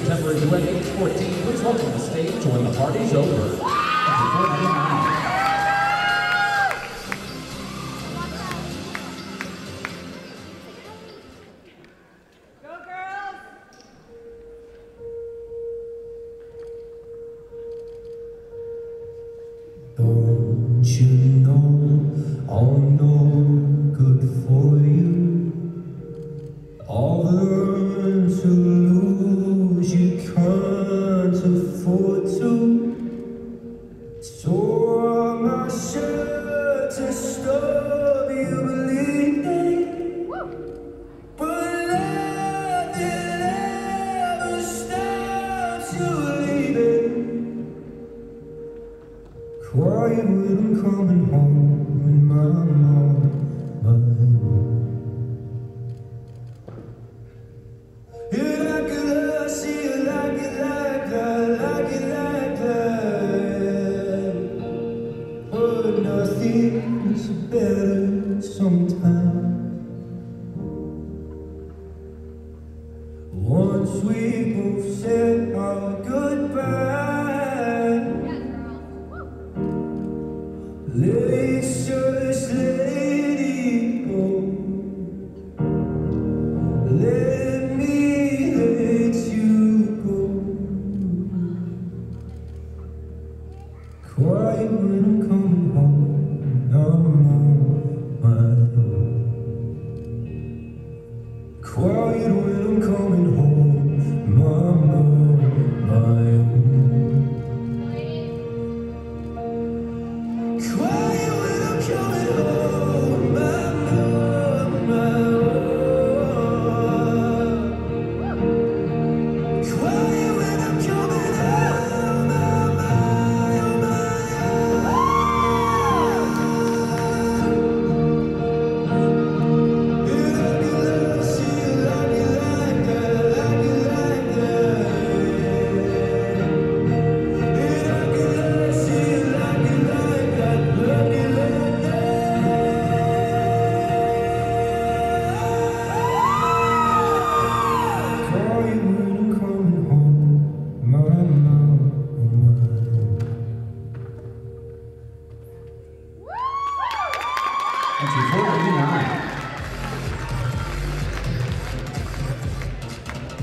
contemporary duet age 14. Please welcome the stage when the party's over. Don't you know I'm no good for you? I'll learn to lose, you can't afford to. Tore my shirt to stop you bleeding, but nothing ever stops you leaving. Quiet when I'm coming home in my mind. You like it, I see you like it like that, like it like that. But nothing's better sometimes. Once we both said